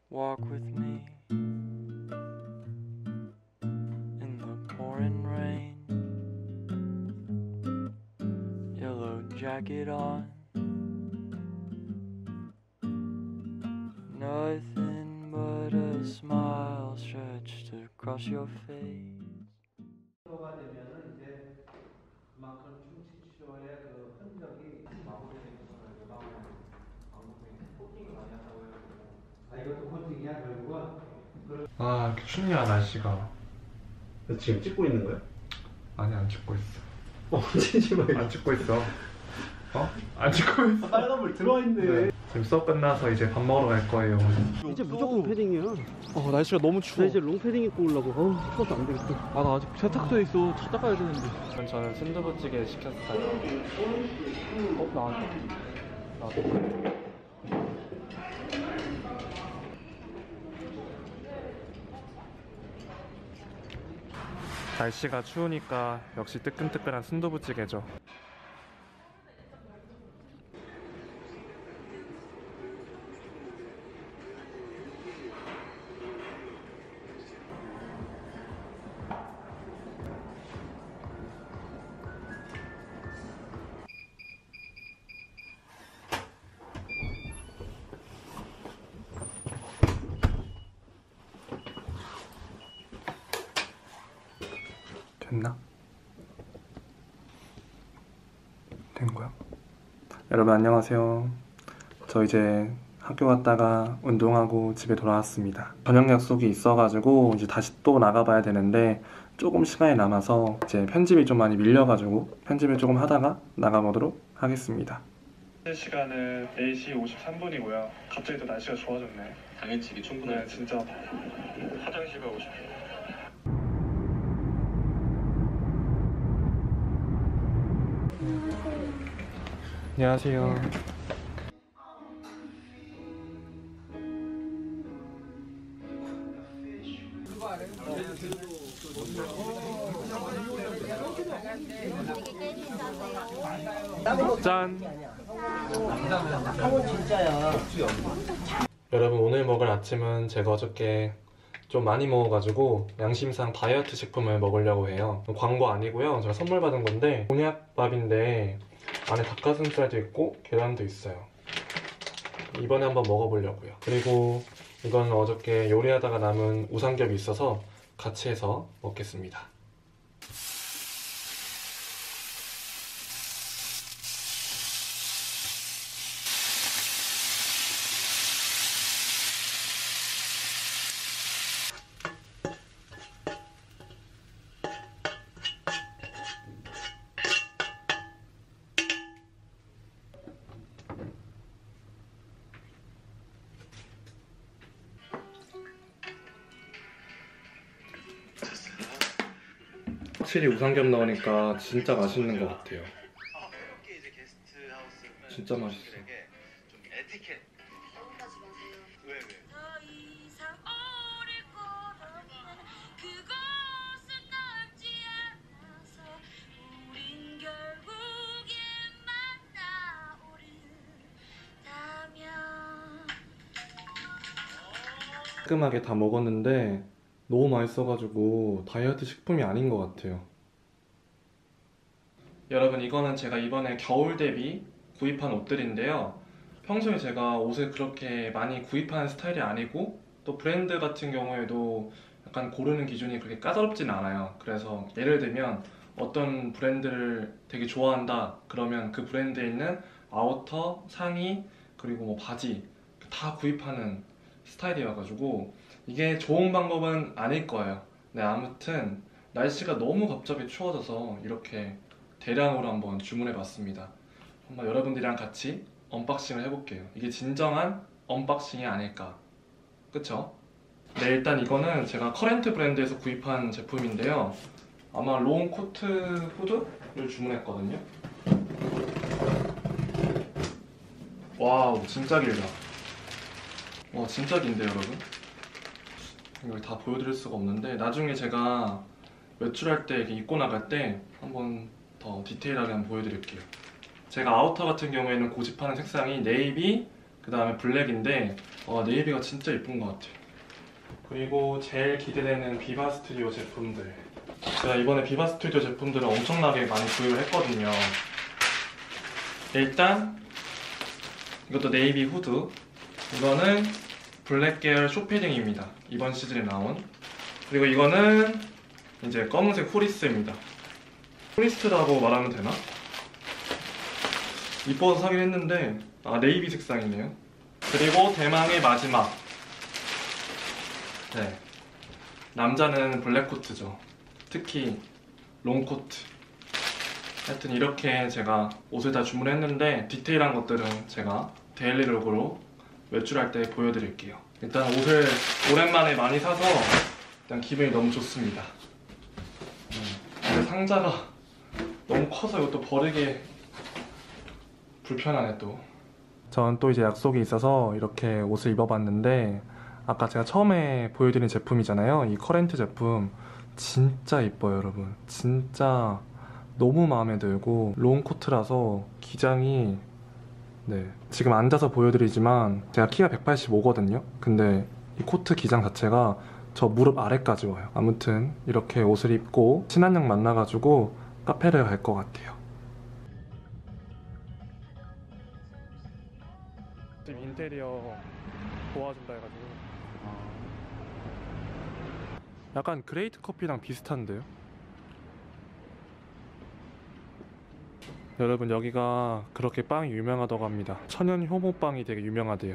Walk with me in the pouring rain, yellow jacket on, nothing but a smile stretched across your face. 가 되면은 이제 그만큼 충치 치료의 그 흔적이 마무리되는 것을 예방하는 방법이 코팅을 많이 한다고 해요. 아, 이것도 코팅이야 결국은? 아, 이렇게 춥냐 날씨가. 지금 찍고 있는 거야? 아니, 안 찍고 있어. 찍지 마. 안 찍고 있어. 안 찍고 있어. 빨간불 들어와 있네. 네. 지금 수업 끝나서 이제 밥 먹으러 갈 거예요. 이제 무조건 패딩이야. 날씨가 너무 추워. 나 이제 롱패딩 입고 오려고. 추워서 안 되겠어. 나 아직 세탁소에 있어. 차 닦아야 되는데. 저는 순두부찌개 시켰어요. 나왔다. 날씨가 추우니까 역시 뜨끈뜨끈한 순두부찌개죠. 됐나? 된 거야? 여러분 안녕하세요. 저 이제 학교 갔다가 운동하고 집에 돌아왔습니다. 저녁 약속이 있어가지고 이제 다시 또 나가봐야 되는데 조금 시간이 남아서 이제 편집이 좀 많이 밀려가지고 편집을 조금 하다가 나가보도록 하겠습니다. 시간은 4시 53분이고요. 갑자기 또 날씨가 좋아졌네. 당일치기 충분해. 네, 진짜 화장실 가고 싶어. 안녕하세요. 짠! 여러분, 오늘 먹을 아침은 제가 어저께 좀 많이 먹어가지고 양심상 다이어트 식품을 먹으려고 해요. 광고 아니고요. 제가 선물 받은 건데 곤약밥인데 안에 닭가슴살도 있고 계란도 있어요. 이번에 한번 먹어보려고요. 그리고 이건 어저께 요리하다가 남은 우삼겹이 있어서 같이 해서 먹겠습니다. 확실히 우삼겹 넣으니까 진짜 맛있는 것 같아요. 진짜 맛있어. 깔끔하게 다 먹었는데 너무 맛있어가지고 다이어트 식품이 아닌 것 같아요. 여러분, 이거는 제가 이번에 겨울 대비 구입한 옷들인데요. 평소에 제가 옷을 그렇게 많이 구입하는 스타일이 아니고 또 브랜드 같은 경우에도 약간 고르는 기준이 그렇게 까다롭진 않아요. 그래서 예를 들면 어떤 브랜드를 되게 좋아한다 그러면 그 브랜드에 있는 아우터, 상의, 그리고 뭐 바지 다 구입하는 스타일이어가지고 이게 좋은 방법은 아닐 거예요. 네, 아무튼 날씨가 너무 갑자기 추워져서 이렇게 대량으로 한번 주문해봤습니다. 한번 여러분들이랑 같이 언박싱을 해볼게요. 이게 진정한 언박싱이 아닐까, 그쵸? 네, 일단 이거는 제가 커렌트 브랜드에서 구입한 제품인데요. 아마 롱 코트 후드를 주문했거든요. 와우, 진짜 길다. 와, 진짜 긴데 여러분? 이걸 다 보여드릴 수가 없는데 나중에 제가 외출할 때 이렇게 입고 나갈 때 한번 더 디테일하게 한번 보여드릴게요. 제가 아우터 같은 경우에는 고집하는 색상이 네이비, 그 그 다음에 블랙인데 네이비가 진짜 예쁜 것 같아요. 그리고 제일 기대되는 비바 스튜디오 제품들. 제가 이번에 비바 스튜디오 제품들을 엄청나게 많이 구입을 했거든요. 일단 이것도 네이비 후드. 이거는 블랙 계열 쇼패딩입니다. 이번 시즌에 나온. 그리고 이거는 이제 검은색 후리스입니다. 후리스라고 말하면 되나? 이뻐서 사긴 했는데 네이비 색상이네요. 그리고 대망의 마지막. 네, 남자는 블랙 코트죠. 특히 롱코트. 하여튼 이렇게 제가 옷을 다 주문했는데 디테일한 것들은 제가 데일리룩으로 외출할 때 보여드릴게요. 일단 옷을 오랜만에 많이 사서 일단 기분이 너무 좋습니다. 근데 상자가 너무 커서 이것도 버리기 불편하네 또. 전 또 이제 약속이 있어서 이렇게 옷을 입어봤는데 아까 제가 처음에 보여드린 제품이잖아요. 이 커렌트 제품 진짜 이뻐요 여러분. 진짜 너무 마음에 들고 롱코트라서 기장이 지금 앉아서 보여드리지만 제가 키가 185거든요. 근데 이 코트 기장 자체가 저 무릎 아래까지 와요. 아무튼 이렇게 옷을 입고 친한 형 만나가지고 카페를 갈 것 같아요. 지금 인테리어 도와준다 해가지고 약간 그레이트 커피랑 비슷한데요? 여러분 여기가 그렇게 빵이 유명하다고 합니다. 천연 효모빵이 되게 유명하대요.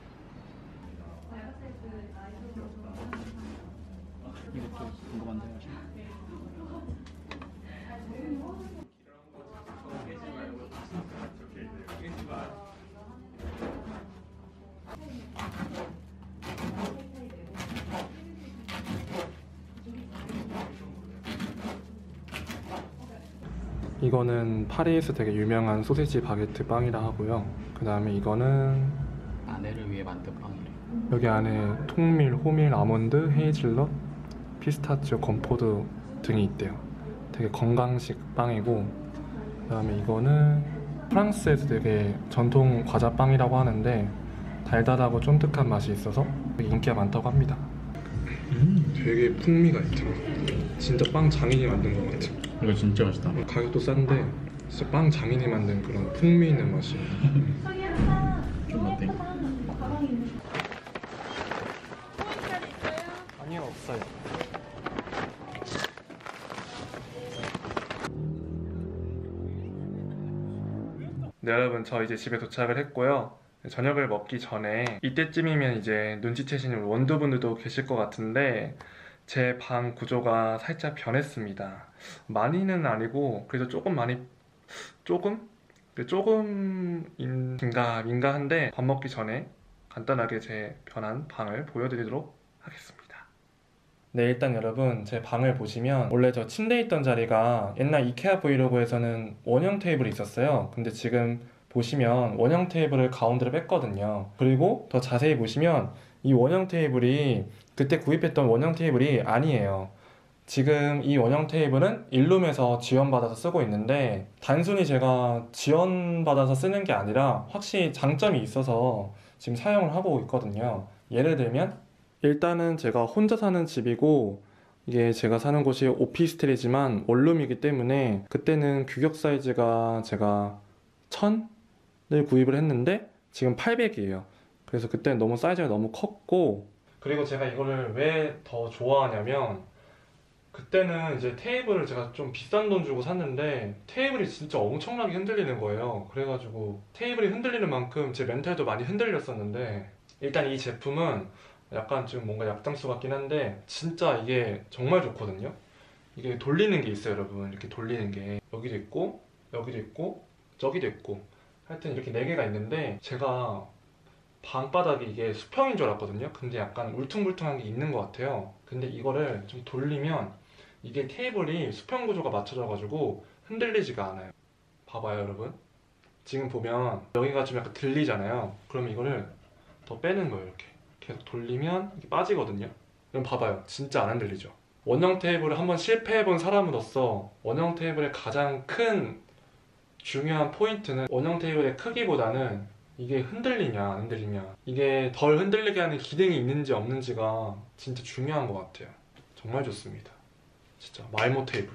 이것도 궁금한데. 이거는 파리에서 되게 유명한 소세지 바게트 빵이라 하고요. 그 다음에 이거는 아내를 위해 만든 빵이래. 여기 안에 통밀, 호밀, 아몬드, 헤이즐넛, 피스타치오, 건포도 등이 있대요. 되게 건강식 빵이고, 그 다음에 이거는 프랑스에서 되게 전통 과자빵이라고 하는데 달달하고 쫀득한 맛이 있어서 되게 인기가 많다고 합니다. 되게 풍미가 있죠. 진짜 빵 장인이 만든 것 같아. 이거 진짜 맛있다. 가격도 싼데 진짜 빵 장인이 만든 그런 풍미 있는 맛이에요. 좀 어때? 아니요, 없어요. 네 여러분, 저 이제 집에 도착을 했고요. 저녁을 먹기 전에 이때쯤이면 이제 눈치채시는 원두분들도 계실 것 같은데 제 방 구조가 살짝 변했습니다. 많이는 아니고 그래도 조금인가 민가한데 밥 먹기 전에 간단하게 제 변한 방을 보여드리도록 하겠습니다. 네, 일단 여러분 제 방을 보시면 원래 저 침대 있던 자리가 옛날 이케아 브이로그에서는 원형 테이블이 있었어요. 근데 지금 보시면 원형 테이블을 가운데로 뺐거든요. 그리고 더 자세히 보시면 이 원형 테이블이 그때 구입했던 원형 테이블이 아니에요. 지금 이 원형 테이블은 일룸에서 지원받아서 쓰고 있는데 단순히 제가 지원받아서 쓰는 게 아니라 확실히 장점이 있어서 지금 사용을 하고 있거든요. 예를 들면 일단은 제가 혼자 사는 집이고 이게 제가 사는 곳이 오피스텔이지만 원룸이기 때문에 그때는 규격 사이즈가 제가 1000을 구입을 했는데 지금 800이에요. 그래서 그때는 너무 사이즈가 너무 컸고, 그리고 제가 이거를 왜 더 좋아하냐면 그때는 이제 테이블을 제가 좀 비싼 돈 주고 샀는데 테이블이 진짜 엄청나게 흔들리는 거예요. 그래가지고 테이블이 흔들리는 만큼 제 멘탈도 많이 흔들렸었는데 일단 이 제품은 약간 좀 뭔가 약장수 같긴 한데 진짜 이게 정말 좋거든요. 이게 돌리는 게 있어요 여러분. 이렇게 돌리는 게 여기도 있고 여기도 있고 저기도 있고 하여튼 이렇게 4개가 있는데 제가 방바닥이 이게 수평인 줄 알았거든요. 근데 약간 울퉁불퉁한 게 있는 것 같아요. 근데 이거를 좀 돌리면 이게 테이블이 수평 구조가 맞춰져가지고 흔들리지가 않아요. 봐봐요 여러분. 지금 보면 여기가 좀 약간 들리잖아요. 그러면 이거를 더 빼는 거예요. 이렇게 계속 돌리면 이게 빠지거든요. 그럼 봐봐요. 진짜 안 흔들리죠. 원형 테이블을 한번 실패해본 사람으로서 원형 테이블의 가장 큰 중요한 포인트는 원형 테이블의 크기보다는 이게 흔들리냐 안 흔들리냐, 이게 덜 흔들리게 하는 기능이 있는지 없는지가 진짜 중요한 것 같아요. 정말 좋습니다. 진짜 말모 테이블.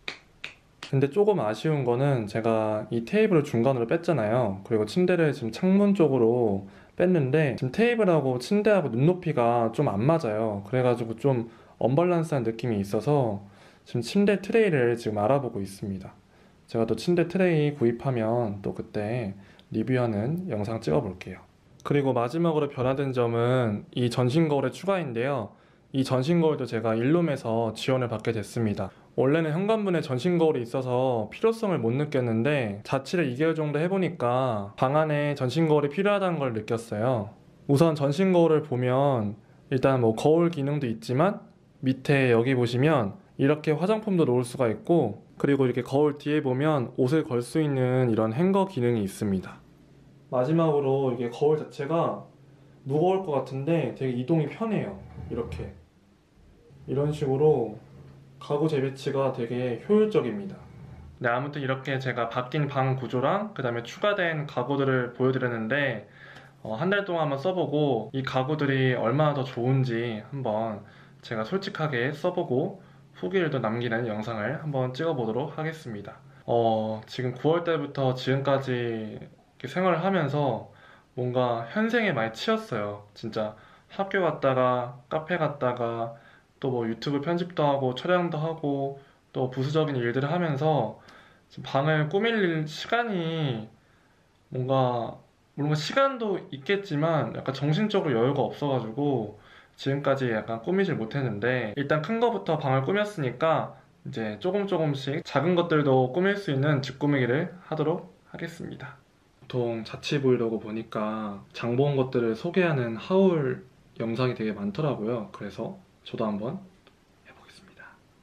근데 조금 아쉬운 거는 제가 이 테이블을 중간으로 뺐잖아요. 그리고 침대를 지금 창문 쪽으로 뺐는데 지금 테이블하고 침대하고 눈높이가 좀 안 맞아요. 그래가지고 좀 언밸런스한 느낌이 있어서 지금 침대 트레이를 지금 알아보고 있습니다. 제가 또 침대 트레이 구입하면 또 그때 리뷰하는 영상 찍어 볼게요. 그리고 마지막으로 변화된 점은 이 전신 거울의 추가인데요. 이 전신 거울도 제가 일룸에서 지원을 받게 됐습니다. 원래는 현관문에 전신 거울이 있어서 필요성을 못 느꼈는데 자취를 2개월 정도 해보니까 방 안에 전신 거울이 필요하다는 걸 느꼈어요. 우선 전신 거울을 보면 일단 뭐 거울 기능도 있지만 밑에 여기 보시면 이렇게 화장품도 놓을 수가 있고, 그리고 이렇게 거울 뒤에 보면 옷을 걸 수 있는 이런 행거 기능이 있습니다. 마지막으로 이게 거울 자체가 무거울 것 같은데 되게 이동이 편해요. 이렇게 이런 식으로 가구 재배치가 되게 효율적입니다. 네, 아무튼 이렇게 제가 바뀐 방 구조랑 그 다음에 추가된 가구들을 보여드렸는데 한 달 동안 한번 써보고 이 가구들이 얼마나 더 좋은지 한번 제가 솔직하게 써보고 후기를 또 남기는 영상을 한번 찍어보도록 하겠습니다. 지금 9월 달부터 지금까지 이렇게 생활을 하면서 뭔가 현생에 많이 치였어요. 진짜 학교 갔다가 카페 갔다가 또 뭐 유튜브 편집도 하고 촬영도 하고 또 부수적인 일들을 하면서 지금 방을 꾸밀 시간이 뭔가, 물론 시간도 있겠지만 약간 정신적으로 여유가 없어가지고 지금까지 약간 꾸미질 못했는데, 일단 큰 거부터 방을 꾸몄으니까 이제 조금씩 작은 것들도 꾸밀 수 있는 집 꾸미기를 하도록 하겠습니다. 보통 자취 브이로그 보니까 장 본 것들을 소개하는 하울 영상이 되게 많더라고요. 그래서 저도 한번 해보겠습니다.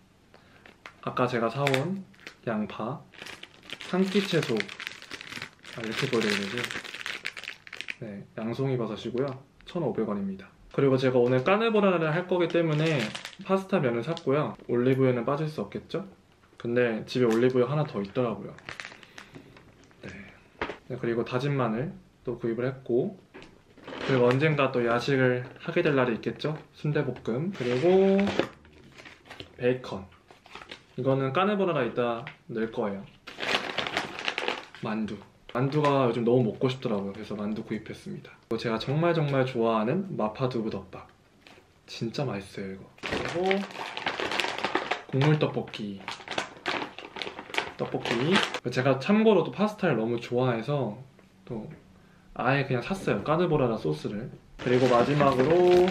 아까 제가 사온 양파, 한 끼 채소, 이렇게 보여드려야 되지? 네, 양송이 버섯이고요. 1,500원입니다. 그리고 제가 오늘 까르보나라를 할 거기 때문에 파스타 면을 샀고요. 올리브유는 빠질 수 없겠죠? 근데 집에 올리브유 하나 더 있더라고요. 네, 그리고 다진 마늘 또 구입을 했고, 그리고 언젠가 또 야식을 하게 될 날이 있겠죠? 순대볶음, 그리고 베이컨. 이거는 까르보나라 이따 넣을 거예요. 만두가 요즘 너무 먹고 싶더라고요. 그래서 만두 구입했습니다. 그리고 제가 정말 좋아하는 마파두부 덮밥. 진짜 맛있어요, 이거. 그리고 국물 떡볶이. 제가 참고로 또 파스타를 너무 좋아해서 또 아예 그냥 샀어요. 까르보나라 소스를. 그리고 마지막으로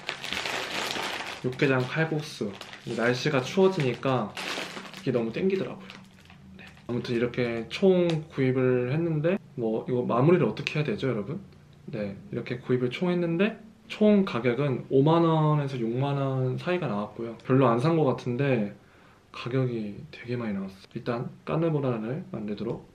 육개장 칼국수. 날씨가 추워지니까 이게 너무 땡기더라고요. 네. 아무튼 이렇게 총 구입을 했는데 뭐 이거 마무리를 어떻게 해야 되죠, 여러분? 네, 이렇게 구입을 총 했는데 총 가격은 5만원에서 6만원 사이가 나왔고요. 별로 안 산 것 같은데 가격이 되게 많이 나왔어요. 일단 까르보나라를 만들도록